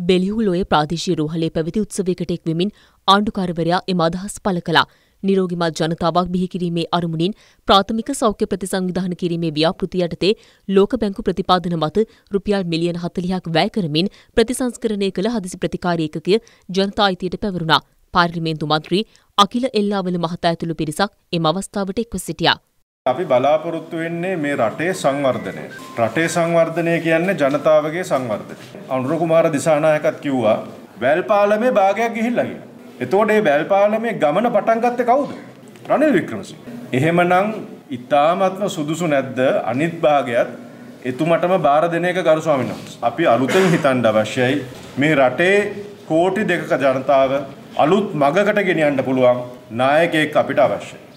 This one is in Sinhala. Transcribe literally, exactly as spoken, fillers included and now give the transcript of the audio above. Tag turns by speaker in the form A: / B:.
A: බෙලිහුලෝයේ ප්‍රාදේශීය රෝහලේ පැවති උත්සවයකට එක් වෙමින් ආණ්ඩුකාරවරයා එම අදහස් පළ කළා. නිරෝගිමත් ජනතාවක් බිහි කිරීමේ අරමුණින් ප්‍රාථමික සෞඛ්‍ය ප්‍රතිසංවිධාන කිරීමේ ව්‍යාපෘති යටතේ ලෝක බැංකු ප්‍රතිපාදන මත රුපියල් මිලියන හතළිහක් වැය කරමින් ප්‍රතිසංස්කරණය කළ හදිසි ප්‍රතිකාර ඒකකය ජනතා අයිතියට පැවරුණා. පාර්ලිමේන්තු මන්ත්‍රී අකිල එල්ලාවල මහතා ඇතුළු පිරිසක් එම අවස්ථාවට එක්ව සිටියා.
B: අපි බලාපොරොත්තු වෙන්නේ මේ රටේ සංවර්ධනය. රටේ සංවර්ධනය කියන්නේ ජනතාවගේ සංවර්ධනය. අනුර කුමාර දිසානායකත් කිව්වා වැල්පාලමේ භාගයක් ගිහිල්ලා කියලා. එතකොට මේ වැල්පාලමේ ගමන පටන් ගත්තේ කවුද? රනිල් වික්‍රමසිංහ. එහෙමනම් ඊ타මත්ම සුදුසු නැද්ද අනිත් භාගයත් එතුමටම බාර දෙන එක ගරු ස්වාමීන් වහන්සේ. අපි අලුතෙන් හිතන්න අවශ්‍යයි මේ රටේ කෝටි දෙකක ජනතාව අලුත් මගකට ගෙනියන්න පුළුවන් නායකයෙක් අපිට අවශ්‍යයි.